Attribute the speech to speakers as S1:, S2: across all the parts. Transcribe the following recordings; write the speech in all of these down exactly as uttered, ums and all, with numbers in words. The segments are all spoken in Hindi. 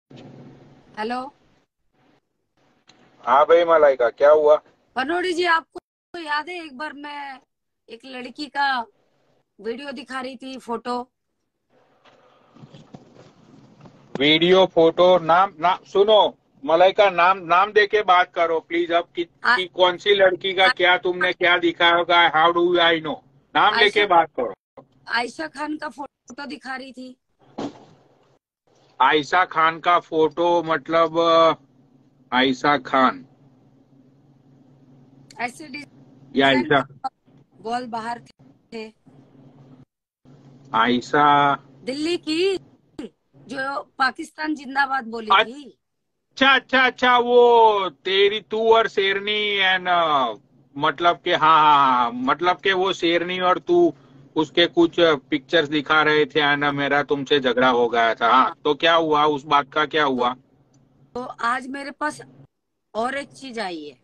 S1: हेलो।
S2: हाँ भाई मलाइका, क्या हुआ?
S1: पनोड़ी जी, आपको याद है एक बार मैं एक लड़की का वीडियो दिखा रही थी, फोटो।
S2: वीडियो, फोटो, नाम ना सुनो। मलाइका, नाम नाम दे के बात करो प्लीज। अब कि,
S1: आ,
S2: कि कौन सी लड़की का
S1: आ,
S2: क्या तुमने क्या दिखा होगा? How do I know? नाम लेके
S1: आयशा
S2: बात करो।
S1: आयशा खान का फोटो दिखा रही थी।
S2: आयशा खान का फोटो मतलब अ, आयशा खान
S1: ऐसे
S2: या
S1: डिजाइन
S2: आयशा?
S1: था, बॉल बाहर थे।
S2: आयशा।
S1: दिल्ली की, जो पाकिस्तान जिंदाबाद बोली थी।
S2: अच्छा अच्छा अच्छा, वो तेरी तू और शेरनी एंड मतलब के, हाँ हाँ हाँ, मतलब के वो शेरनी और तू उसके कुछ पिक्चर्स दिखा रहे थे एंड मेरा तुमसे झगड़ा हो गया था। हाँ,
S1: हाँ,
S2: तो क्या हुआ? उस बात का क्या
S1: तो,
S2: हुआ?
S1: तो आज मेरे पास और एक चीज आई है।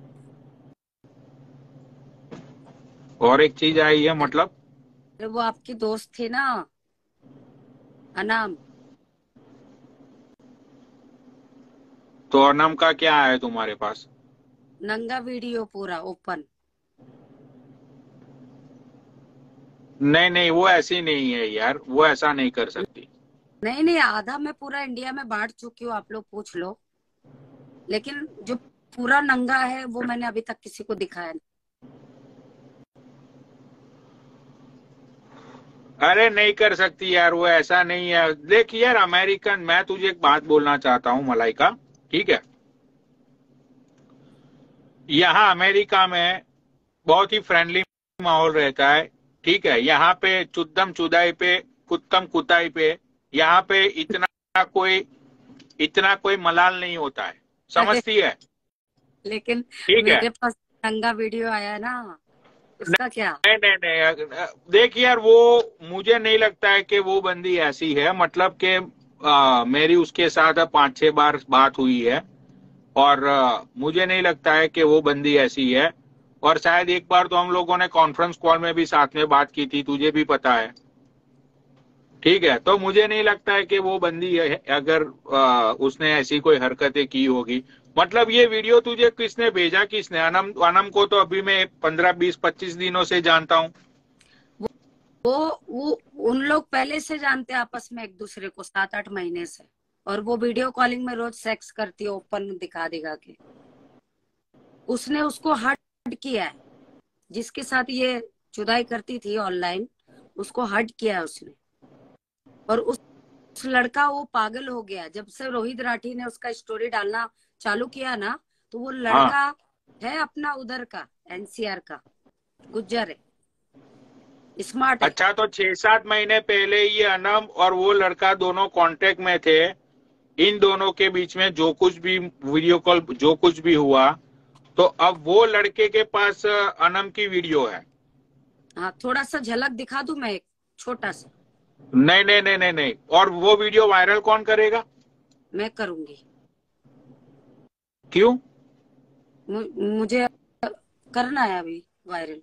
S2: और एक चीज आई है
S1: अरे,
S2: मतलब?
S1: वो आपकी दोस्त थी ना, अनाम।
S2: तो अनम का क्या है तुम्हारे पास?
S1: नंगा वीडियो पूरा ओपन।
S2: नहीं नहीं, वो ऐसी नहीं है यार, वो ऐसा नहीं कर सकती।
S1: नहीं नहीं, आधा मैं पूरा इंडिया में बांट चुकी हूँ, आप लोग पूछ लो। लेकिन जो पूरा नंगा है वो मैंने अभी तक किसी को दिखाया नहीं।
S2: अरे नहीं कर सकती यार, वो ऐसा नहीं है। देख यार, अमेरिकन, मैं तुझे एक बात बोलना चाहता हूँ मलाइका, ठीक है? यहाँ अमेरिका में बहुत ही फ्रेंडली माहौल रहता है, ठीक है? यहाँ पे चुद्दम चुदाई पे, कुत्तम कुताई पे, यहाँ पे इतना कोई इतना कोई मलाल नहीं होता है,
S1: अरे,
S2: समझती है?
S1: लेकिन
S2: ठीक है।
S1: मेरे पास नंगा वीडियो आया ना, उसका क्या।
S2: नहीं नहीं नहीं, देख यार, वो मुझे नहीं लगता है कि वो बंदी ऐसी है, मतलब कि आ, मेरी उसके साथ पांच छह बार बात हुई है और आ, मुझे नहीं लगता है कि वो बंदी ऐसी है। और शायद एक बार तो हम लोगों ने कॉन्फ्रेंस कॉल में भी साथ में बात की थी, तुझे भी पता है। ठीक है, तो मुझे नहीं लगता है कि वो बंदी है, अगर आ, उसने ऐसी कोई हरकतें की होगी। मतलब ये वीडियो तुझे किसने भेजा? किसने? अनम अनम को तो अभी मैं पंद्रह बीस पच्चीस दिनों से जानता हूँ।
S1: वो वो उन लोग पहले से जानते हैं आपस में एक दूसरे को, सात आठ महीने से। और वो वीडियो कॉलिंग में रोज सेक्स करती है, ओपन दिखा दिखा के। उसने उसको हट किया है, जिसके साथ ये जुदाई करती थी ऑनलाइन, उसको हट किया है उसने। और उस उस लड़का वो पागल हो गया जब से रोहित राठी ने उसका स्टोरी डालना चालू किया ना। तो वो
S2: हाँ।
S1: लड़का है अपना उधर का, एनसीआर का, गुज्जर है, स्मार्ट है।
S2: अच्छा, तो छह सात महीने पहले ये अनम और वो लड़का दोनों कांटेक्ट में थे। इन दोनों के बीच में जो कुछ भी वीडियो कॉल, जो कुछ भी हुआ, तो अब वो लड़के के पास अनम की वीडियो है।
S1: हाँ, थोड़ा सा झलक दिखा दूं मैं, एक छोटा सा।
S2: नहीं नहीं नहीं नहीं नहीं, और वो वीडियो वायरल कौन करेगा?
S1: मैं करूंगी।
S2: क्यों?
S1: मु, मुझे करना है अभी वायरल।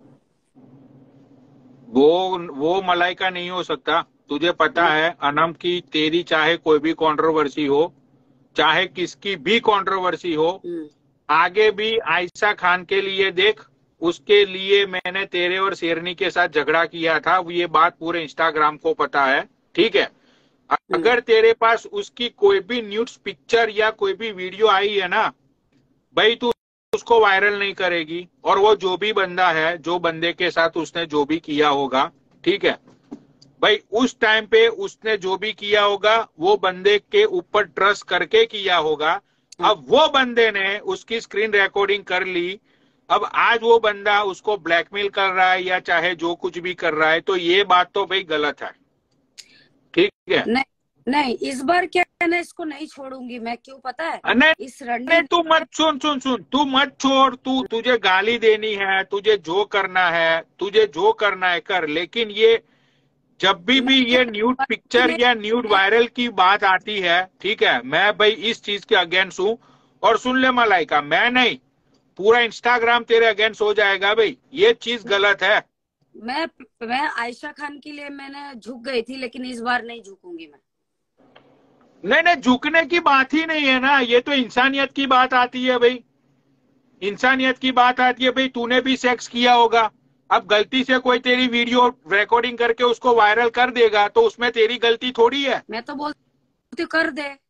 S2: वो वो मलाइका नहीं हो सकता। तुझे पता
S1: हम्म,
S2: है अनम की, तेरी चाहे कोई भी कंट्रोवर्सी हो, चाहे किसकी भी कंट्रोवर्सी हो,
S1: हम्म,
S2: आगे भी आयशा खान के लिए देख, उसके लिए मैंने तेरे और शेरनी के साथ झगड़ा किया था, ये बात पूरे इंस्टाग्राम को पता है, ठीक है?
S1: हम्म।
S2: अगर तेरे पास उसकी कोई भी न्यूड पिक्चर या कोई भी वीडियो आई है ना भाई, तू उसको वायरल नहीं करेगी। और वो जो भी बंदा है, जो बंदे के साथ उसने जो भी किया होगा, ठीक है भाई, उस टाइम पे उसने जो भी किया होगा वो बंदे के ऊपर ट्रस्ट करके किया होगा।
S1: हाँ,
S2: अब वो बंदे ने उसकी स्क्रीन रिकॉर्डिंग कर ली। अब आज वो बंदा उसको ब्लैकमेल कर रहा है या चाहे जो कुछ भी कर रहा है, तो ये बात तो भाई गलत है, ठीक है?
S1: नहीं नहीं, इस बार क्या है ना, इसको नहीं छोड़ूंगी मैं, क्यों पता है।
S2: नहीं
S1: इस रणवीर
S2: नहीं, तू
S1: ने।
S2: मत सुन सुन सुन, तू मत छोड़। तू, तुझे गाली देनी है, तुझे जो करना है, तुझे जो करना है कर, लेकिन ये जब भी भी
S1: मैं
S2: ये न्यूड पिक्चर
S1: ने,
S2: या न्यूड वायरल की बात आती है, ठीक है, मैं भाई इस चीज के अगेंस्ट हूं। और सुन ले मलाइका, मैं नहीं, पूरा इंस्टाग्राम तेरे अगेंस्ट हो जाएगा भाई, ये चीज गलत है।
S1: मैं मैं आयशा खान के लिए मैंने झुक गई थी, लेकिन इस बार नहीं झुकूंगी मैं।
S2: नहीं नहीं, झुकने की बात ही नहीं है ना, ये तो इंसानियत की बात आती है भाई, इंसानियत की बात आती है भाई। तूने भी सेक्स किया होगा, अब गलती से कोई तेरी वीडियो रिकॉर्डिंग करके उसको वायरल कर देगा तो उसमें तेरी गलती थोड़ी है।
S1: मैं तो बोलती हूँ कर दे।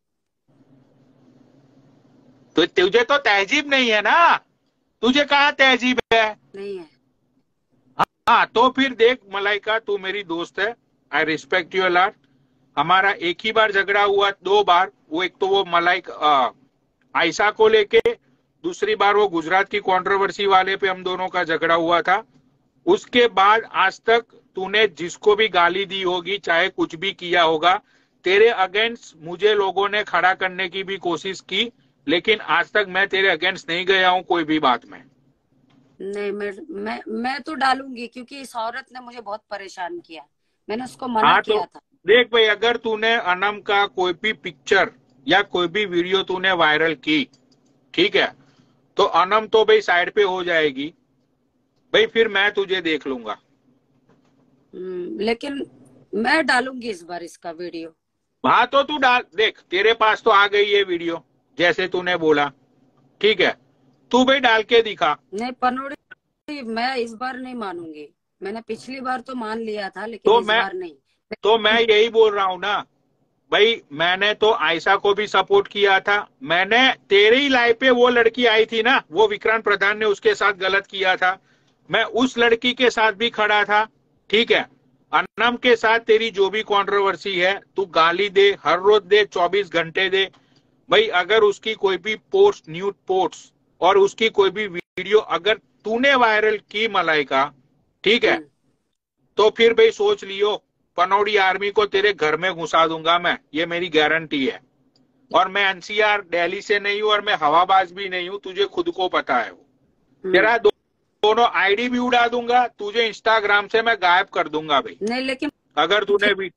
S2: तो तुझे तो तहजीब नहीं है ना, तुझे कहा तहजीब है?
S1: नहीं है।
S2: हाँ तो फिर देख मलाइका, तू मेरी दोस्त है, आई रिस्पेक्ट यू लॉट। हमारा एक ही बार झगड़ा हुआ, दो बार, वो एक तो वो मलाइका आयशा को लेके, दूसरी बार वो गुजरात की कंट्रोवर्सी वाले पे हम दोनों का झगड़ा हुआ था। उसके बाद आज तक तूने जिसको भी गाली दी होगी, चाहे कुछ भी किया होगा, तेरे अगेंस्ट मुझे लोगों ने खड़ा करने की भी कोशिश की, लेकिन आज तक मैं तेरे अगेंस्ट नहीं गया हूं कोई भी बात में।
S1: नहीं, मैं मैं मैं तो डालूंगी, क्योंकि इस औरत ने मुझे बहुत परेशान किया, मैंने उसको मना
S2: हाँ तो
S1: किया था।
S2: देख भाई, अगर तूने अनम का कोई भी पिक्चर या कोई भी वीडियो तूने वायरल की, ठीक है, तो अनम तो भाई साइड पे हो जाएगी भाई, फिर मैं तुझे देख लूंगा।
S1: लेकिन मैं डालूंगी इस बार इसका वीडियो।
S2: हाँ तो तू डाल, देख तेरे पास तो आ गई ये वीडियो जैसे तूने बोला, ठीक है, तू भाई डाल के दिखा।
S1: नहीं पनौड़ी, मैं इस बार नहीं मानूंगी, मैंने पिछली बार तो मान लिया था, लेकिन
S2: तो
S1: इस
S2: मैं
S1: बार नहीं।
S2: तो मैं यही बोल रहा हूं ना भाई, मैंने तो आयशा को भी सपोर्ट किया था, मैंने तेरे ही लाइव पे वो लड़की आई थी ना, वो विक्रांत प्रधान ने उसके साथ गलत किया था, मैं उस लड़की के साथ भी खड़ा था, ठीक है। अनम के साथ तेरी जो भी कंट्रोवर्सी है, तू गाली दे, हर रोज दे, चौबीस घंटे दे भाई, अगर उसकी कोई भी पोस्ट, न्यूड पोस्ट और उसकी कोई भी वीडियो अगर तूने वायरल की मलाइका, ठीक है, तो फिर भाई सोच लियो, पनौड़ी आर्मी को तेरे घर में घुसा दूंगा मैं, ये मेरी गारंटी है। और मैं एनसीआर दिल्ली से नहीं हूं और मैं हवाबाज भी नहीं हूं, तुझे खुद को पता है वो। तेरा दो, दोनों आईडी भी उड़ा दूंगा, तुझे इंस्टाग्राम से मैं गायब कर दूंगा भाई।
S1: नहीं, लेकिन
S2: अगर तूने भी,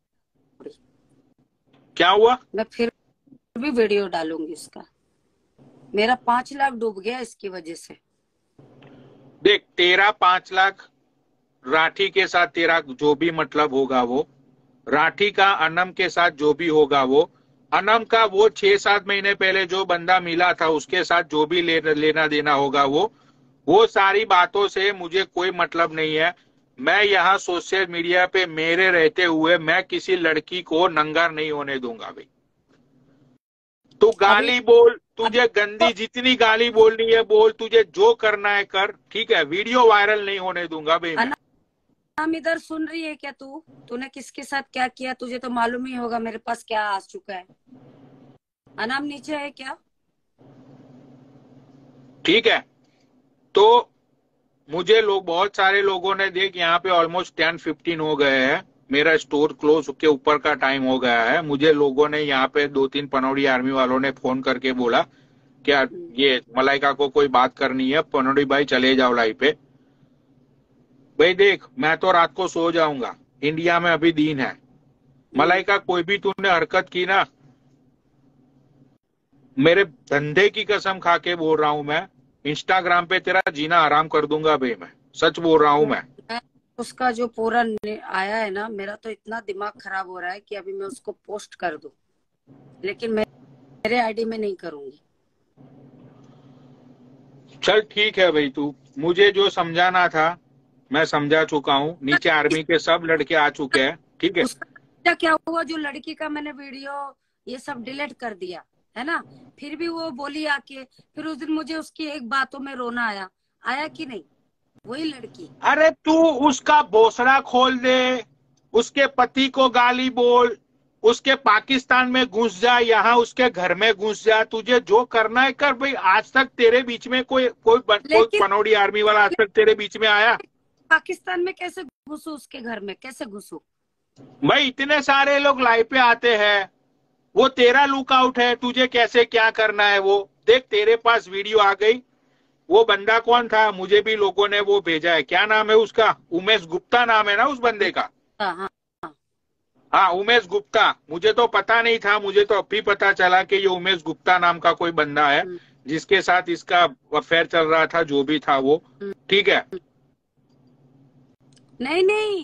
S2: क्या हुआ?
S1: मैं फिर भी वीडियो डालूंगी इसका, मेरा पांच लाख डूब गया इसकी वजह से।
S2: देख तेरा पांच लाख राठी के साथ तेरा जो भी मतलब होगा वो, राठी का अनम के साथ जो भी होगा वो, अनम का वो छह सात महीने पहले जो बंदा मिला था उसके साथ जो भी ले, लेना देना होगा वो वो सारी बातों से मुझे कोई मतलब नहीं है। मैं यहाँ सोशल मीडिया पे मेरे रहते हुए मैं किसी लड़की को नंगा नहीं होने दूंगा भाई। तू गाली बोल, तुझे गंदी जितनी गाली बोलनी है बोल, तुझे जो करना है कर, ठीक है, वीडियो वायरल नहीं होने दूंगा भाई मैं।
S1: हम इधर सुन रही है क्या तू? तूने किसके साथ क्या किया, तुझे तो मालूम ही होगा मेरे पास क्या आ चुका है। अनाम नीचे है क्या?
S2: ठीक है, तो मुझे लोग, बहुत सारे लोगों ने, देख यहाँ पे ऑलमोस्ट टेन फिफ्टीन हो गए हैं, मेरा स्टोर क्लोज के ऊपर का टाइम हो गया है, मुझे लोगों ने यहाँ पे दो तीन पनौड़ी आर्मी वालों ने फोन करके बोला क्या ये मलाइका को कोई बात करनी है, पनौड़ी भाई चले जाओ लाइव पे। भाई देख मैं तो रात को सो जाऊंगा, इंडिया में अभी दिन है, मलाइका कोई भी तूने हरकत की ना, मेरे धंधे की कसम खा के बोल रहा हूं मैं, इंस्टाग्राम पे तेरा जीना आराम कर दूंगा भाई, मैं सच बोल रहा हूं मैं।
S1: उसका जो पूरा आया है ना, मेरा तो इतना दिमाग खराब हो रहा है कि अभी मैं उसको पोस्ट कर दूं, लेकिन मैं मेरे आईडी में नहीं करूंगी।
S2: चल ठीक है भाई, तू मुझे जो समझाना था मैं समझा चुका हूँ, नीचे आर्मी के सब लड़के आ चुके हैं, ठीक है।
S1: उसका क्या हुआ, जो लड़की का मैंने वीडियो ये सब डिलीट कर दिया है ना, फिर भी वो बोली आके, फिर उस दिन मुझे उसकी एक बातों में रोना आया, आया कि नहीं? वही लड़की।
S2: अरे तू उसका भोसड़ा खोल दे, उसके पति को गाली बोल, उसके पाकिस्तान में घुस जा, यहाँ उसके घर में घुस जा, तुझे जो करना है कर भाई। आज तक तेरे बीच में कोई कोई, कोई पनौड़ी आर्मी वाला आज तक तेरे बीच में आया?
S1: पाकिस्तान में कैसे घुसू, उसके घर में कैसे घुसू?
S2: भाई इतने सारे लोग लाइव पे आते हैं, वो तेरा लुकआउट है, तुझे कैसे क्या करना है वो देख। तेरे पास वीडियो आ गई, वो बंदा कौन था, मुझे भी लोगों ने वो भेजा है, क्या नाम है उसका, उमेश गुप्ता नाम है ना उस बंदे का।
S1: हाँ हाँ
S2: हाँ उमेश गुप्ता, मुझे तो पता नहीं था, मुझे तो अभी पता चला कि ये उमेश गुप्ता नाम का कोई बंदा है जिसके साथ इसका अफेयर चल रहा था, जो भी था वो, ठीक है।
S1: नहीं नहीं,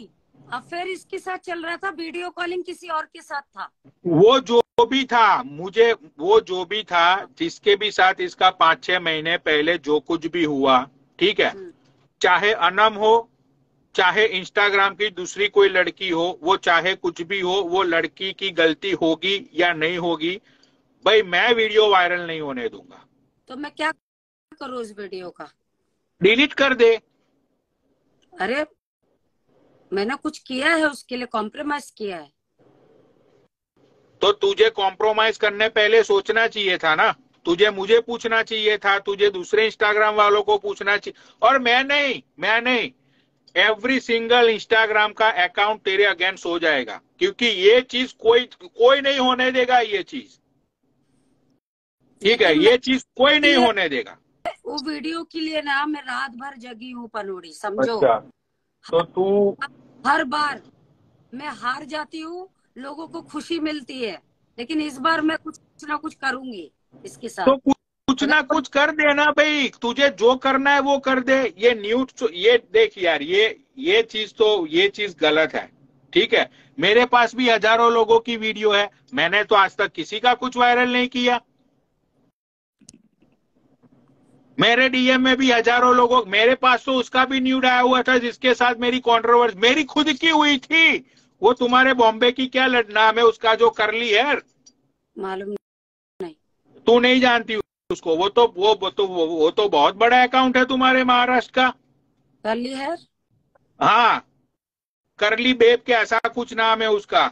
S1: अफेयर इसके साथ चल रहा था, वीडियो कॉलिंग किसी और के साथ था।
S2: वो जो भी था, मुझे वो जो भी था, जिसके भी साथ इसका पांच छह महीने पहले जो कुछ भी हुआ, ठीक है, चाहे अनम हो, चाहे इंस्टाग्राम की दूसरी कोई लड़की हो, वो चाहे कुछ भी हो, वो लड़की की गलती होगी या नहीं होगी, भाई मैं वीडियो वायरल नहीं होने दूंगा।
S1: तो मैं क्या करूं उस वीडियो का?
S2: डिलीट कर दे।
S1: अरे मैंने कुछ किया है उसके लिए, कॉम्प्रोमाइज किया है।
S2: तो तुझे कॉम्प्रोमाइज करने पहले सोचना चाहिए था ना, तुझे मुझे पूछना चाहिए था, तुझे दूसरे इंस्टाग्राम वालों को पूछना चाहिए। और मैं नहीं मैं नहीं एवरी सिंगल इंस्टाग्राम का अकाउंट तेरे अगेंस्ट हो जाएगा, क्योंकि ये चीज कोई कोई नहीं होने देगा, ये चीज ठीक है, ये चीज कोई नहीं होने देगा।
S1: वो वीडियो के लिए ना मैं रात भर जगी हूँ पनोड़ी, समझो।
S2: अच्छा, तो तू
S1: हर बार मैं हार जाती हूँ, लोगों को खुशी मिलती है, लेकिन इस बार मैं कुछ ना कुछ करूंगी इसके साथ।
S2: तो कुछ, कुछ ना
S1: अगर
S2: कुछ कर देना भाई, तुझे जो करना है वो कर दे। ये न्यूज, ये देख यार, ये ये चीज तो ये चीज गलत है, ठीक है। मेरे पास भी हजारों लोगों की वीडियो है, मैंने तो आज तक किसी का कुछ वायरल नहीं किया। मेरे डीएम में भी हजारों लोगों, मेरे पास तो उसका भी न्यूड आया हुआ था जिसके साथ मेरी कंट्रोवर्सी मेरी खुद की हुई थी। वो तुम्हारे बॉम्बे की क्या नाम है उसका, जो करली है,
S1: मालूम नहीं।
S2: तू नहीं जानती उसको? वो तो वो, वो तो वो, वो तो बहुत बड़ा अकाउंट है तुम्हारे महाराष्ट्र का।
S1: करली है।
S2: हाँ, करली बेब के ऐसा कुछ नाम है उसका।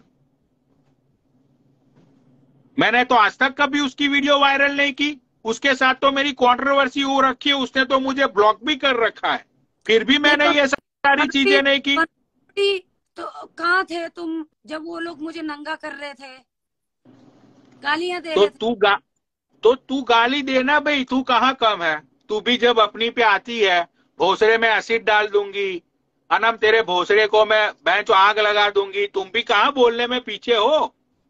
S2: मैंने तो आज तक कभी उसकी वीडियो वायरल नहीं की। उसके साथ तो मेरी कंट्रोवर्सी हो रखी है, उसने तो मुझे ब्लॉक भी कर रखा है, फिर भी मैंने ये सारी चीजें नहीं की।
S1: तो कहाँ थे तुम जब वो लोग मुझे नंगा कर रहे थे, गालियां दे
S2: तो
S1: रहे थे?
S2: तू गा तो तू गाली देना भाई, तू कहाँ कम है? तू भी जब अपनी पे आती है, भोसड़े में एसिड डाल दूंगी, अनम तेरे भोसड़े को मैं बेंच आग लगा दूंगी, तुम भी कहाँ बोलने में पीछे हो?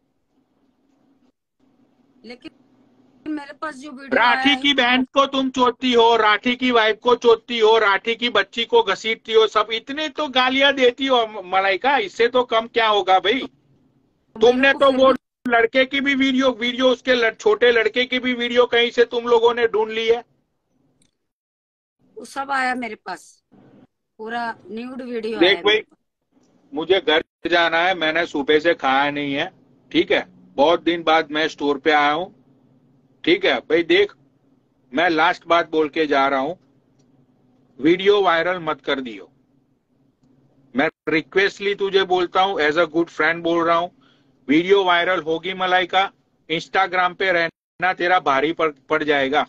S1: लेकिन मेरे पास जो वीडियो आया
S2: राठी
S1: है,
S2: की बहन को तुम चोदती हो, राठी की वाइफ को चोदती हो, राठी की बच्ची को घसीटती हो, सब इतने तो गालियां देती हो मलाइका, इससे तो कम क्या होगा भाई?
S1: तो
S2: तुमने तो
S1: फिर
S2: वो
S1: भी
S2: लड़के की भी वीडियो वीडियो उसके लड़, छोटे लड़के की भी वीडियो कहीं से तुम लोगों ने ढूंढ ली है।
S1: वो सब आया मेरे पास, पूरा न्यूड वीडियो
S2: देख
S1: आया
S2: भाई,
S1: मेरे पास।
S2: मुझे घर जाना है, मैंने सुबह से खाया नहीं है, ठीक है, बहुत दिन बाद मैं स्टोर पे आया हूँ, ठीक है भाई। देख, मैं लास्ट बात बोल के जा रहा हूं, वीडियो वायरल मत कर दियो। मैं रिक्वेस्टली तुझे बोलता हूं, एज अ गुड फ्रेंड बोल रहा हूं, वीडियो वायरल होगी मलाइका, इंस्टाग्राम पे रहना तेरा भारी पड़, पड़ जाएगा।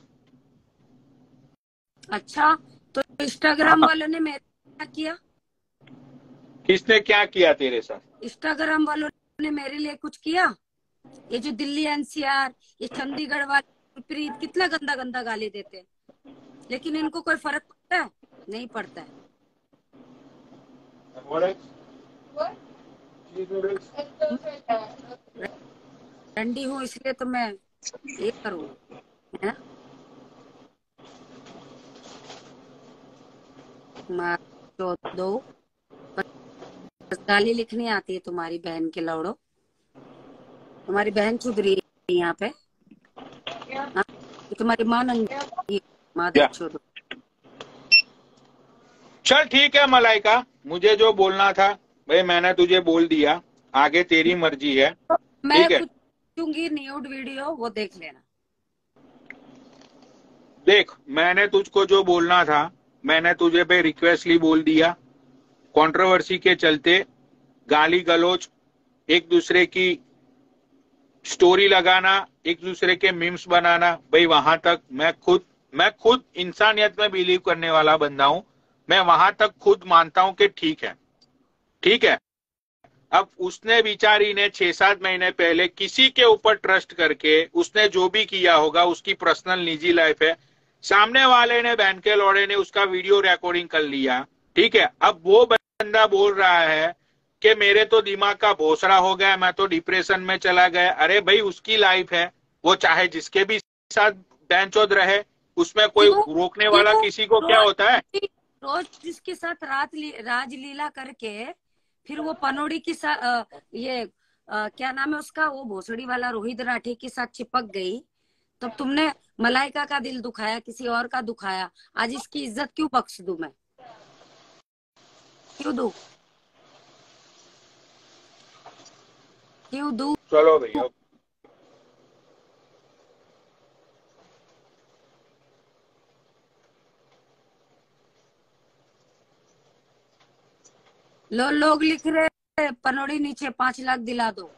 S1: अच्छा, तो इंस्टाग्राम
S2: हाँ,
S1: वालों ने मेरे क्या किया?
S2: किसने क्या किया तेरे साथ?
S1: इंस्टाग्राम वालों ने मेरे लिए कुछ किया? ये जो दिल्ली एनसीआर, ये चंडीगढ़ वाले प्रीत कितना गंदा गंदा गाली देते हैं, लेकिन इनको कोई फर्क पड़ता है? नहीं पड़ता है। ठंडी हूँ इसलिए तो मैं ये करूँ, है ना? मार दो दो, बस गाली लिखनी आती है तुम्हारी बहन के लौड़ो। तुम्हारी बहन चुद रही है यहाँ पे। हाँ? तुम्हारी माँ नंगी, मादर चोद।
S2: चल ठीक है मलाइका, मुझे जो बोलना था भाई मैंने तुझे बोल दिया, आगे तेरी मर्जी है,
S1: मैं
S2: ठीक है।
S1: कुछ दूंगी न्यूड वीडियो, वो देख लेना।
S2: देख, मैंने तुझको जो बोलना था मैंने तुझे पे रिक्वेस्टली बोल दिया। कंट्रोवर्सी के चलते गाली गलौज, एक दूसरे की स्टोरी लगाना, एक दूसरे के मीम्स बनाना, भाई वहां तक मैं खुद मैं खुद इंसानियत में बिलीव करने वाला बंदा हूं, मैं वहां तक खुद मानता हूं कि ठीक है, ठीक है। अब उसने बेचारी ने छह सात महीने पहले किसी के ऊपर ट्रस्ट करके उसने जो भी किया होगा, उसकी पर्सनल निजी लाइफ है, सामने वाले ने बहन के लौड़े ने उसका वीडियो रिकॉर्डिंग कर लिया, ठीक है। अब वो बंदा बोल रहा है कि मेरे तो दिमाग का भोसड़ा हो गया, मैं तो डिप्रेशन में चला गया। अरे भाई, उसकी लाइफ है, वो चाहे जिसके भी साथ बेंचोद रहे, उसमें कोई
S1: क्यों
S2: रोकने वाला
S1: क्यों
S2: किसी को क्या होता है?
S1: रोज जिसके साथ रात ली, राजलीला करके फिर वो पनोड़ी की सा, आ, ये आ, क्या नाम है उसका, वो भोसड़ी वाला रोहित राठी के साथ चिपक गई, तब तुमने मलाइका का दिल दुखाया, किसी और का दुखाया। आज इसकी इज्जत क्यों बख्श दूं मैं, क्यों दूं, क्यों दूं?
S2: चलो भैया।
S1: लो, लोग लिख रहे पनोड़ी नीचे, पांच लाख दिला दो।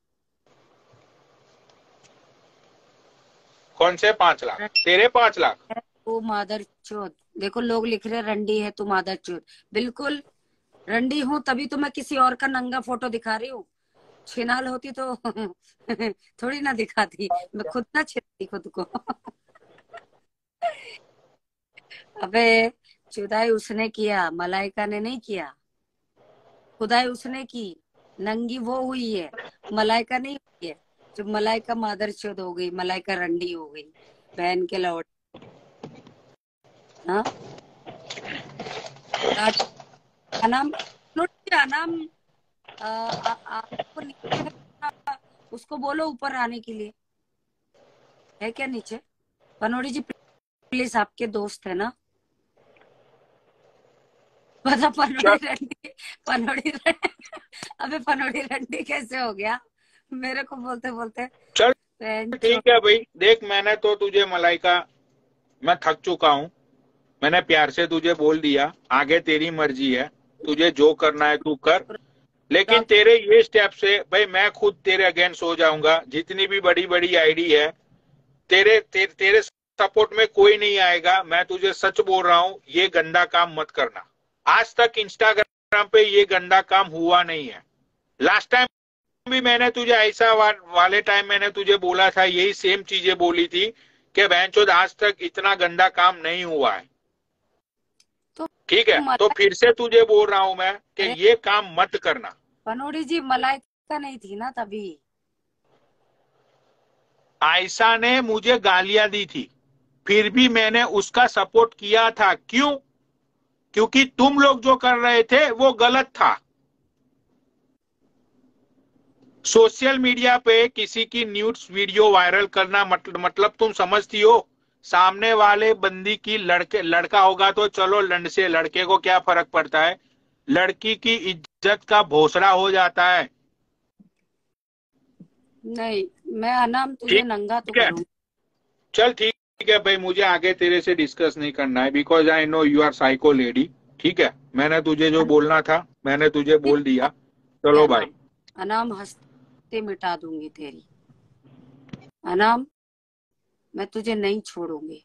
S2: कौन से पांच लाख? तेरे पांच लाख?
S1: तू मादर चोद, देखो लोग लिख रहे रंडी है तू मादर चोद। बिल्कुल रंडी हूँ, तभी तो मैं किसी और का नंगा फोटो दिखा रही हूँ। छिनाल होती तो थोड़ी ना दिखाती, मैं खुद ना छिनाती खुद को। अबे चुदाई उसने किया, मलाइका ने नहीं किया। खुदाई उसने की, नंगी वो हुई है, मलाइका नहीं हुई है। जब मलाइका मादरचोद हो गई, मलाइका रंडी हो गई, बहन के लौट। हाँ, अनाम, अनाम, आ, आ, आपको नीचे है, उसको बोलो ऊपर आने के लिए। है क्या नीचे? पनोड़ी जी प्लीज, आपके दोस्त है ना? पता पनोड़ी रंडी, पनोड़ी रंडी, अबे पनोड़ी रंडी कैसे हो गया मेरे को बोलते बोलते।
S2: चल ठीक है भाई, देख मैंने तो तुझे मलाइका, मैं थक चुका हूँ, मैंने प्यार से तुझे बोल दिया, आगे तेरी मर्जी है, तुझे जो करना है तू कर। लेकिन तेरे ये स्टेप से भाई मैं खुद तेरे अगेंस्ट हो जाऊंगा। जितनी भी बड़ी बड़ी आईडी है, तेरे ते, तेरे सपोर्ट में कोई नहीं आएगा। मैं तुझे सच बोल रहा हूँ, ये गंदा काम मत करना। आज तक इंस्टाग्राम पे ये गंदा काम हुआ नहीं है। लास्ट टाइम भी मैंने तुझे ऐसा वा, वाले टाइम मैंने तुझे बोला था, यही सेम चीजें बोली थी कि बहनचोद आज तक इतना गंदा काम नहीं हुआ है।
S1: तो
S2: ठीक है, तो फिर से तुझे बोल रहा हूं मैं कि ये काम मत करना।
S1: पनोड़ी जी मलाइका नहीं थी ना तभी।
S2: आयशा ने मुझे गालियां दी थी, फिर भी मैंने उसका सपोर्ट किया था। क्यों? क्योंकि तुम लोग जो कर रहे थे वो गलत था। सोशल मीडिया पे किसी की न्यूड्स वीडियो वायरल करना मतलब मतलब तुम समझती हो, सामने वाले बंदी की लड़के लड़का होगा तो चलो लंड से, लड़के को क्या फर्क पड़ता है, लड़की की इज्जत का भोसड़ा हो जाता है।
S1: नहीं, मैं अनाम तुझे नंगा तो करूँ।
S2: चल ठीक है भाई, मुझे आगे तेरे से डिस्कस नहीं करना है, because I know you are psycho lady. ठीक है, मैंने तुझे जो बोलना था मैंने तुझे बोल दिया। चलो भाई।
S1: अनाम हंसते मिटा दूंगी तेरी। अनाम मैं तुझे नहीं छोड़ूंगी,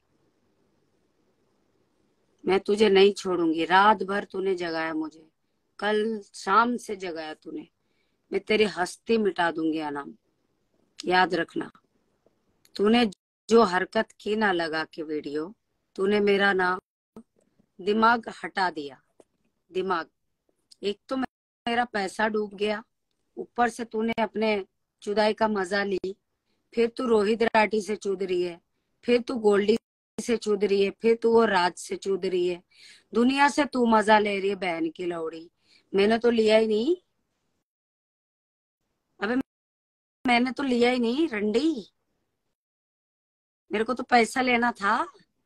S1: मैं तुझे नहीं छोड़ूंगी। रात भर तूने जगाया मुझे, कल शाम से जगाया तूने, मैं तेरी हस्ती मिटा दूंगी अनाम, याद रखना। तूने जो हरकत की ना लगा के वीडियो, तूने मेरा ना दिमाग हटा दिया। दिमाग, एक तो मेरा पैसा डूब गया, ऊपर से तूने अपने चुदाई का मजा ली, फिर तू रोहित राठी से चूद रही है, फिर तू गोल्डी से चूद रही है, फिर तू वो राज से चूद रही है। दुनिया से तू मजा ले रही है बहन की लौड़ी। मैंने तो लिया ही नहीं, अबे मैंने तो लिया ही नहीं रंडी, मेरे को तो पैसा लेना था।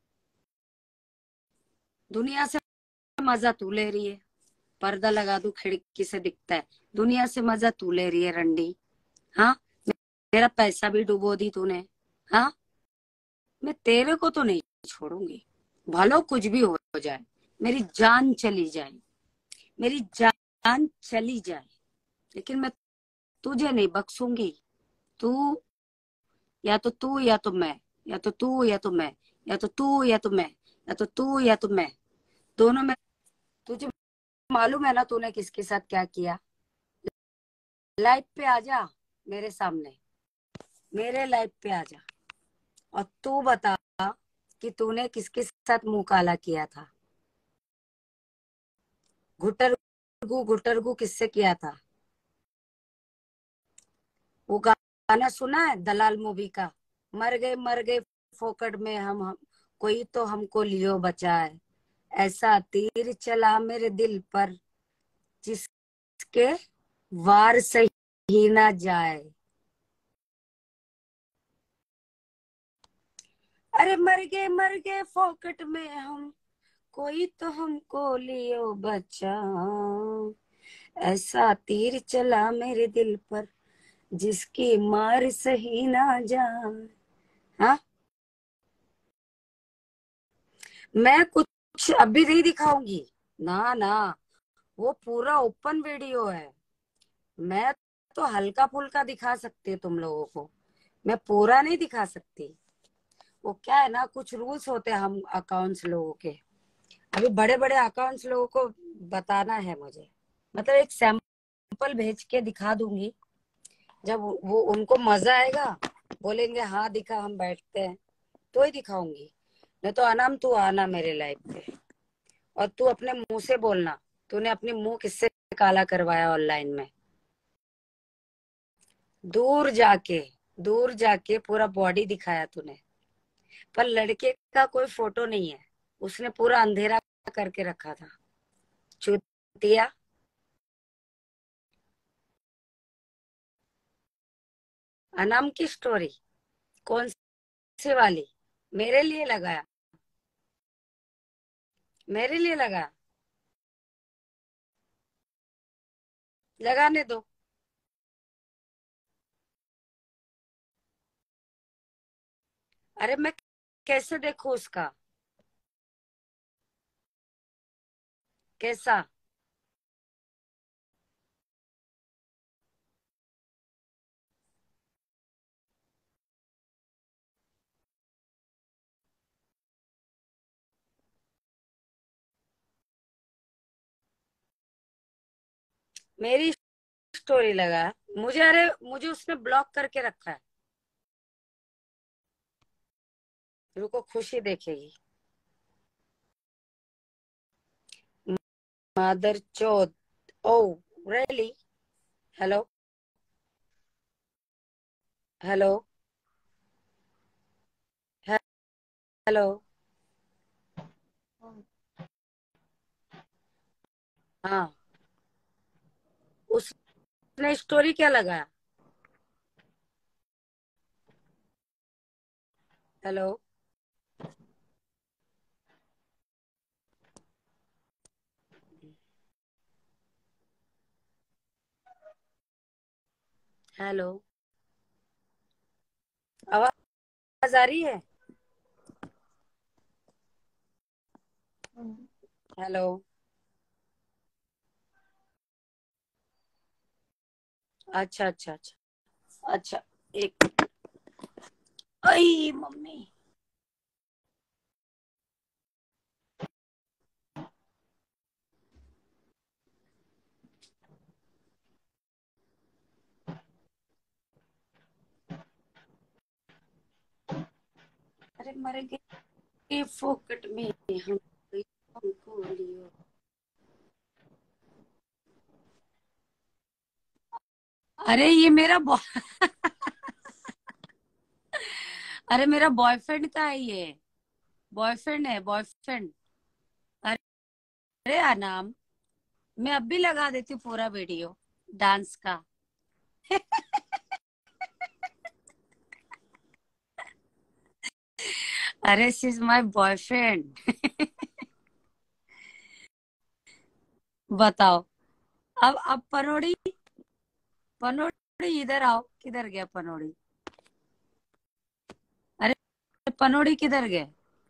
S1: दुनिया से मजा तू ले रही है, पर्दा लगा दू खिड़की से दिखता है, दुनिया से मजा तू ले रही है रंडी। हाँ, मेरा पैसा भी डुबो दी तूने। हाँ, मैं तेरे को तो नहीं छोड़ूंगी, भलो कुछ भी हो जाए, मेरी जान चली जाए, मेरी जान चली जाए, लेकिन मैं तुझे नहीं बख्शूंगी। तू या तो तू या तो मैं, या तो तू या तो मैं, या तो तू या तो मैं, या तो तू या तो मैं, दोनों में। तुझे मालूम है ना तूने किसके साथ क्या किया? लाइव पे आजा मेरे सामने, मेरे लाइव पे आजा और तू बता कि तूने किसके साथ मुंह काला किया था। घुटरगु घुटरगु किससे किया था? वो गाना सुना है दलाल मूवी का, मर गए मर गए फोकट में हम, हम कोई तो हमको लियो बचाए, ऐसा तीर चला मेरे दिल पर जिसके जिसके वार सही ना जाए। अरे मर गए मर गए फोकट में हम, कोई तो हमको लियो बचा। ऐसा तीर चला मेरे दिल पर, जिसकी मार सही ना जाए। हाँ, मैं कुछ अभी नहीं दिखाऊंगी, ना ना, वो पूरा ओपन वीडियो है। मैं तो हल्का फुल्का दिखा सकती हूँ तुम लोगों को, मैं पूरा नहीं दिखा सकती। वो क्या है ना, कुछ रूल्स होते हैं हम अकाउंट्स लोगों के। अभी बड़े बड़े अकाउंट्स लोगों को बताना है मुझे, मतलब एक सैंपल भेज के दिखा दूंगी। जब वो उनको मजा आएगा, बोलेंगे हाँ दिखा, हम बैठते हैं, तो ही दिखाऊंगी। नहीं तो अनाम तू आना मेरे लाइफ पे, और तू अपने मुंह से बोलना, तूने अपने मुंह किससे काला करवाया ऑनलाइन में। दूर जाके, दूर जाके पूरा बॉडी दिखाया तूने, पर लड़के का कोई फोटो नहीं है, उसने पूरा अंधेरा करके रखा था। चूतिया। अनाम की स्टोरी कौन सी वाली? मेरे लिए लगाया, मेरे लिए लगा, लगाने दो। अरे मैं कैसे देखूं उसका, कैसा? मेरी स्टोरी लगा मुझे? अरे मुझे उसने ब्लॉक करके रखा है। रुको, खुशी देखेगी। मदर चोद। Oh really? Hello, hello, hello. हाँ, उसने स्टोरी क्या लगाया? हेलो, हेलो, आवाज आ रही है? हेलो। अच्छा अच्छा अच्छा। अच्छा, एक, आई मम्मी। अरे मर गए फोकट में हम, हमको लियो। अरे ये मेरा बॉय अरे मेरा बॉयफ्रेंड का है ये, बॉयफ्रेंड है, बॉयफ्रेंड। अरे अनाम, मैं अब भी लगा देती हूँ पूरा वीडियो डांस का। अरे शी इज माय बॉयफ्रेंड। बताओ। अब अब पनोड़ी, पनोड़ी इधर आओ, किधर गया पनोड़ी? अरे पनोड़ी किधर गए?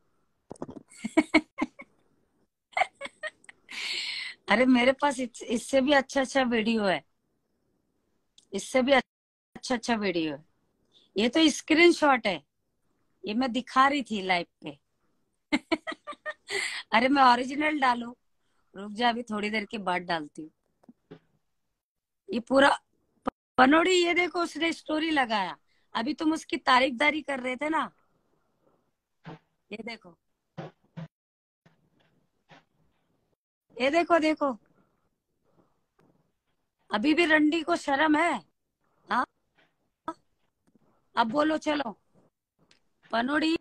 S1: अरे मेरे पास इस, इससे भी अच्छा अच्छा वीडियो है, इससे भी अच्छा अच्छा वीडियो है। ये तो स्क्रीन शॉट है, ये मैं दिखा रही थी लाइव पे। अरे मैं ओरिजिनल डालू, रुक जा, अभी थोड़ी देर के बाद डालती हूँ। ये पूरा पनोड़ी, ये देखो उसने स्टोरी लगाया, अभी तुम उसकी तारीफदारी कर रहे थे ना, ये देखो, ये देखो देखो। अभी भी रंडी को शर्म है? हाँ, अब बोलो चलो। पनोड़ी,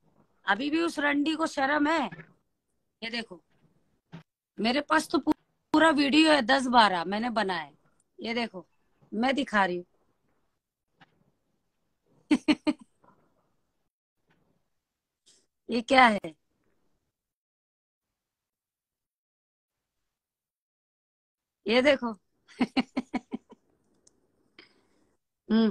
S1: अभी भी उस रंडी को शर्म है? ये देखो, मेरे पास तो पूरा वीडियो है, दस बारह मैंने बनाया। ये देखो, मैं दिखा रही हूँ। ये क्या है? ये देखो। हम्म।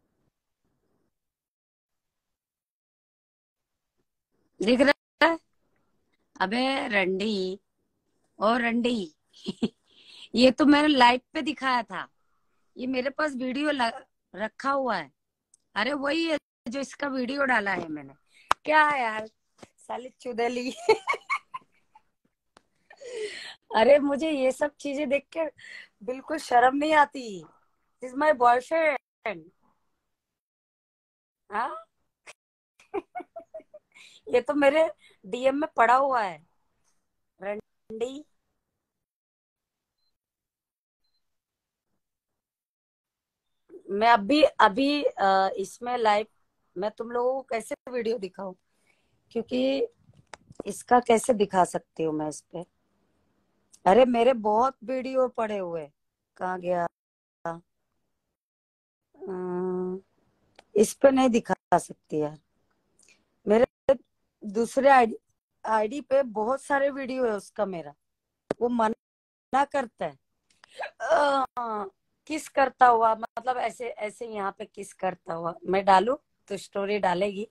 S1: दिख रहा है? अबे रंडी, और रंडी। ये तो मैंने लाइव पे दिखाया था। ये मेरे पास वीडियो रखा हुआ है। अरे वही है जो इसका वीडियो डाला है मैंने। क्या है यार, साली चुदली। अरे मुझे ये सब चीजें देख के बिल्कुल शर्म नहीं आती। Is my boyfriend. हाँ। ये तो मेरे डीएम में पड़ा हुआ है, रंडी। मैं अभी अभी अ, इसमें लाइव मैं तुम लोगों को कैसे वीडियो दिखाऊं, क्योंकि इसका कैसे दिखा सकती हूँ मैं इस पे। अरे मेरे बहुत वीडियो पड़े हुए। कहाँ गया? अम्म, इस पे नहीं दिखा सकती यार। मेरे दूसरे आईडी आईडी पे बहुत सारे वीडियो है उसका मेरा। वो मना करता है। अ, किस करता हुआ, मतलब ऐसे ऐसे यहाँ पे किस करता हुआ मैं डालू तो स्टोरी डालेगी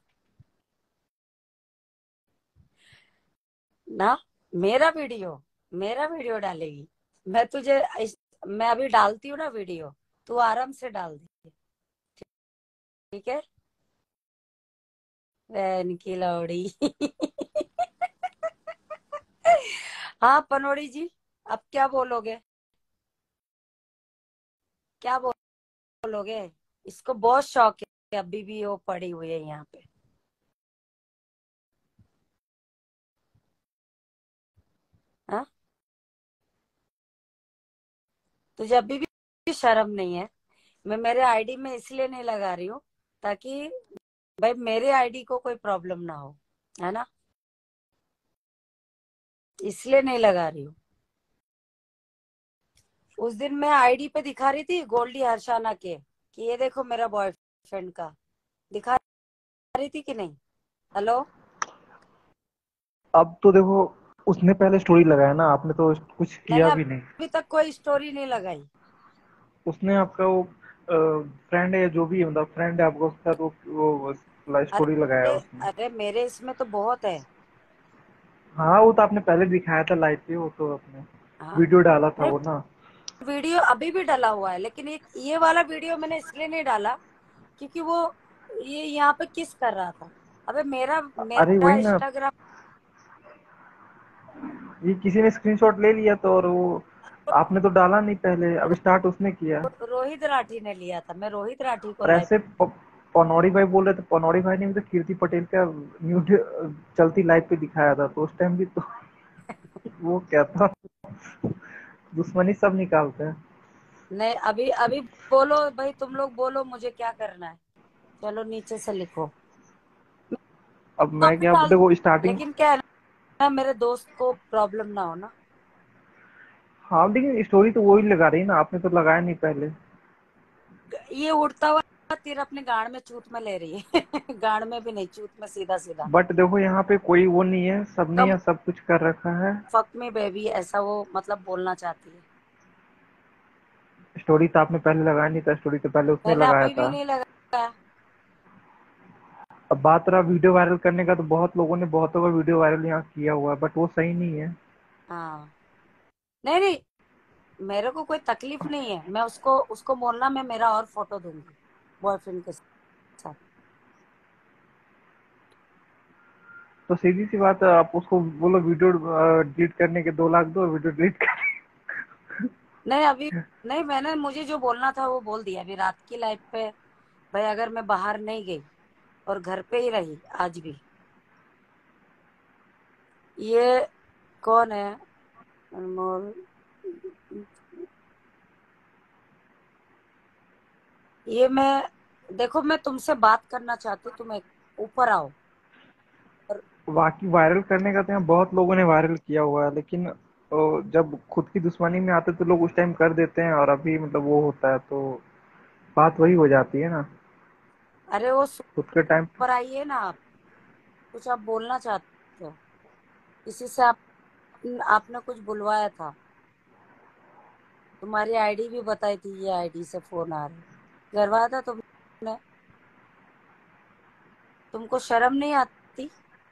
S1: ना। मेरा वीडियो मेरा वीडियो डालेगी। मैं तुझे इस, मैं अभी डालती हूँ ना वीडियो, तू आराम से डाल दी। ठीक है, बहन की लौड़ी। हाँ पनोड़ी जी, अब क्या बोलोगे? क्या बोलोगे? इसको बहुत शौक है, अभी भी वो पड़ी हुई है यहाँ पे। हाँ, तुझे अभी भी शर्म नहीं है? मैं मेरे आईडी में इसलिए नहीं लगा रही हूँ ताकि भाई मेरे आईडी को कोई प्रॉब्लम ना हो, है ना, इसलिए नहीं लगा रही हूँ। उस दिन मैं आईडी पे दिखा रही थी गोल्डी हर्षाना के कि ये देखो मेरा बॉयफ्रेंड का, दिखा रही थी कि नहीं? हेलो।
S3: अब तो देखो, उसने पहले स्टोरी लगाया ना, आपने तो कुछ
S1: मैंने
S3: किया भी नहीं।
S1: अभी तक कोई स्टोरी नहीं लगाई।
S3: उसने आपका वो फ्रेंड है, जो भी है, मतलब फ्रेंड है आपका, उसका तो वो स्टोरी लगाया
S1: अरे
S3: उसने।
S1: अरे मेरे इसमें तो बहुत है।
S3: हाँ, वो तो आपने पहले दिखाया था लाइव पे, वो तो आपने
S1: हाँ,
S3: वीडियो डाला था
S1: नहीं,
S3: वो ना।
S1: वीडियो अभी भी डाला हुआ है, लेकिन एक ये वाला वीडियो मैंने इसलिए नहीं डाला क्योंकि वो ये यहाँ पे किस कर रहा था। अबे मेरा
S3: अरे
S1: मेरा
S3: वही ना,
S1: इंस्टाग्राम
S3: ये किसी ने स्क्रीनशॉट ले लिया तो, और वो आपने तो डाला नहीं पहले, अब स्टार्ट उसने किया।
S1: रोहित राठी ने लिया था। मैं रोहित राठी को
S3: और
S1: लाइव।
S3: ऐसे प- पनौड़ी भाई बोल रहे थे, पनौड़ी भाई ने भी तो कीर्ति पटेल का न्यूड चलती लाइव पे दिखाया था, तो उस टाइम भी तो वो क्या था, दुश्मनी सब निकालते हैं।
S1: नहीं, अभी अभी बोलो भाई, तुम लोग बोलो मुझे क्या करना है। चलो नीचे से लिखो,
S3: अब
S1: मैं
S3: मैं
S1: भी
S3: क्या,
S1: डाल दूं,
S3: देखो स्टार्टिंग।
S1: लेकिन क्या है ना, मेरे दोस्त को प्रॉब्लम ना हो ना।
S3: हाँ, लेकिन स्टोरी तो वही लगा रही ना, आपने तो लगाया नहीं पहले।
S1: ये उड़ता हुआ तीर अपने गाड़ में चूत में ले रही है। गाड़ में भी नहीं, चूत में सीधा सीधा।
S3: बट देखो यहाँ पे कोई वो नहीं है, सबने
S1: कम
S3: यहाँ सब कुछ कर रखा है।
S1: फक में बेबी, ऐसा वो मतलब बोलना चाहती है।
S3: स्टोरी तो आपने पहले लगाया नहीं था, स्टोरी तो पहले उसने
S1: मैंने
S3: लगाया
S1: अभी भी
S3: था।
S1: नहीं लगाया।
S3: अब बात रहा वीडियो वायरल करने का, तो बहुत लोगों ने बहुतों का वीडियो वायरल यहाँ किया हुआ है, बट वो सही नहीं है।
S1: हाँ, नहीं नहीं, मेरे को कोई तकलीफ नहीं है। मैं उसको उसको बोलना, मैं मेरा और फोटो दूंगी बॉयफ्रेंड के साथ।
S3: तो सीधी सी बात है, आप उसको बोलो वीडियो डिलीट करने के, दो लाख दो, वीडियो डिलीट कर।
S1: नहीं अभी नहीं, मैंने मुझे जो बोलना था वो बोल दिया अभी रात की लाइफ पे। भाई अगर मैं बाहर नहीं गई और घर पे ही रही आज भी। ये कौन है? अनमोल। ये मैं, देखो मैं तुमसे बात करना चाहती हूँ, तुम एक ऊपर आओ। और
S3: बाकी वायरल करने का तो यहाँ बहुत लोगों ने वायरल किया हुआ है, लेकिन तो जब खुद की दुश्मनी में आते तो लोग उस टाइम कर देते हैं, और अभी मतलब वो होता है तो बात वही हो जाती है ना।
S1: अरे वो
S3: खुद के टाइम।
S1: पर आइए ना आप, कुछ आप बोलना चाहते हो? किसी से आप आपने कुछ बुलवाया था? तुम्हारी आईडी भी बताई थी, ये आईडी से फोन आ रहे, करवाया था तुमने? तुमको शर्म नहीं आती?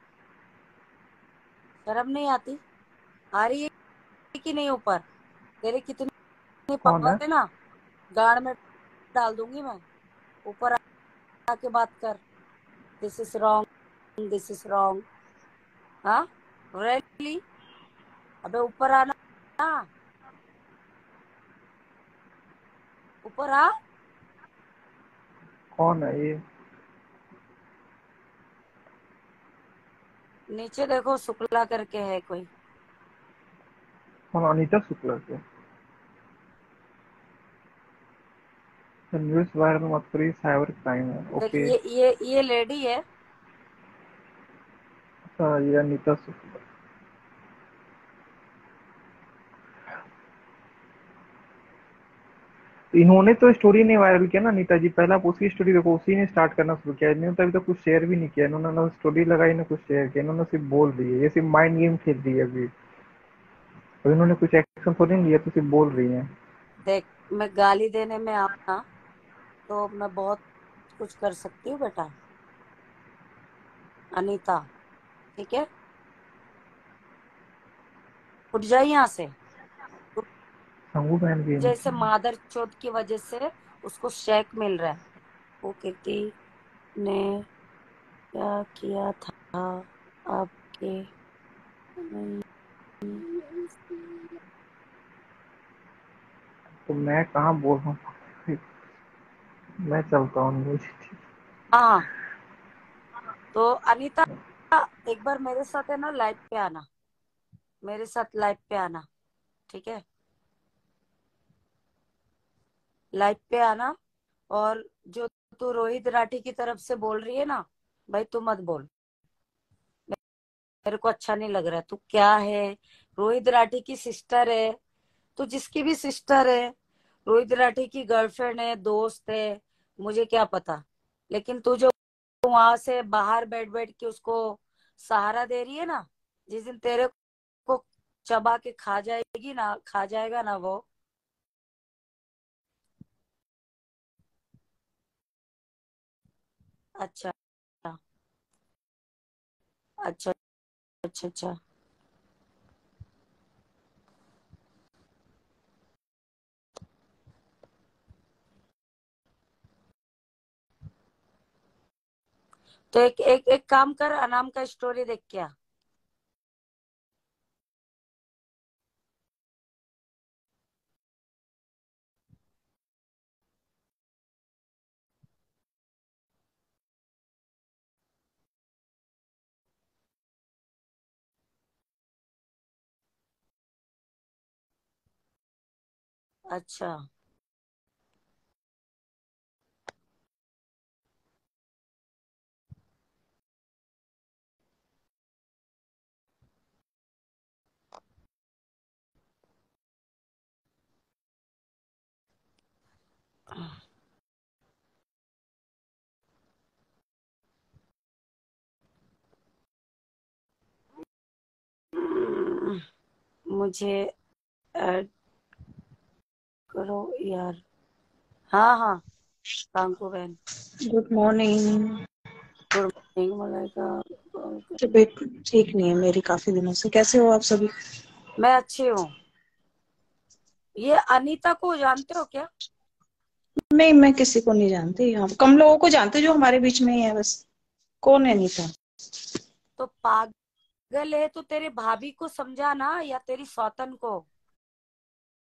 S1: शर्म नहीं आती? आ रही है कि नहीं ऊपर? तेरे कितनी
S3: कौन है?
S1: पावर है ना, गाड़ में डाल दूंगी मैं। ऊपर आके बात कर। This is wrong, this is wrong. हाँ, रियली? अबे ऊपर आना, ऊपर आ।
S3: कौन है ये?
S1: नीचे देखो, शुक्ला करके है कोई।
S3: कौन? अनीता शुक्ला के? न्यूज वायरल मत करिए, साइबर क्राइम है।
S1: देख,
S3: ओके।
S1: ये ये ये लेडी है।
S3: अच्छा, ये अनीता शुक्ला। इन्होंने तो स्टोरी नहीं वायरल किया ना अनीता जी, पहले आप उसकी स्टोरी देखो, उसी ने स्टार्ट करना शुरू किया। इन्होंने तो अभी तक कुछ शेयर भी नहीं किया, इन्होंने ना स्टोरी लगाई ना कुछ शेयर किया, इन्होंने सिर्फ बोल रही है, ये सिर्फ माइंड गेम खेल रही है अभी। और इन्होंने कुछ एक्शन थोड़ी नहीं लिया, तो सिर्फ बोल रही है।
S1: देख, मैं गाली देने में आऊँ ना तो मैं बहुत कुछ कर सकती हूँ बेटा, अनीता। ठीक है, उठ जाए यहाँ से। तू
S3: शंभू बहन भी
S1: जैसे
S3: इनकी।
S1: मादर चोद की वजह से उसको शेक मिल रहा है। वो कीर्ति ने क्या किया था आपके?
S3: तो मैं कहाँ बोल रहा हूँ, मैं चलता हूँ मुझे।
S1: हाँ, तो अनीता, एक बार मेरे साथ है ना लाइव पे आना, मेरे साथ लाइव पे आना। ठीक है, लाइव पे आना। और जो तू रोहित राठी की तरफ से बोल रही है ना, भाई तू मत बोल, मेरे को अच्छा नहीं लग रहा है। तू क्या है, रोहित राठी की सिस्टर है, तू जिसकी भी सिस्टर है, रोहित राठी की गर्लफ्रेंड है, दोस्त है, मुझे क्या पता। लेकिन तू जो वहां से बाहर बैठ बैठ के उसको सहारा दे रही है ना, जिस दिन तेरे को चबा के खा जाएगी ना, खा जाएगा ना वो। अच्छा, अच्छा, अच्छा, अच्छा। तो एक एक एक काम कर, अनाम का स्टोरी देख के आ। अच्छा, मुझे ऐड करो यार। हाँ, हाँ, कांकू बहन।
S4: Good morning.
S1: Good morning Malaika.
S4: तबीयत ठीक नहीं है मेरी काफी दिनों से। कैसे हो आप सभी?
S1: मैं अच्छी हूँ। ये अनीता को जानते हो क्या?
S4: नहीं, मैं किसी को नहीं जानती। हम कम लोगों को जानते जो हमारे बीच में ही है बस। कौन है नीता?
S1: तो पागल है तो तेरे भाभी को समझा ना, या तेरी सौतन को।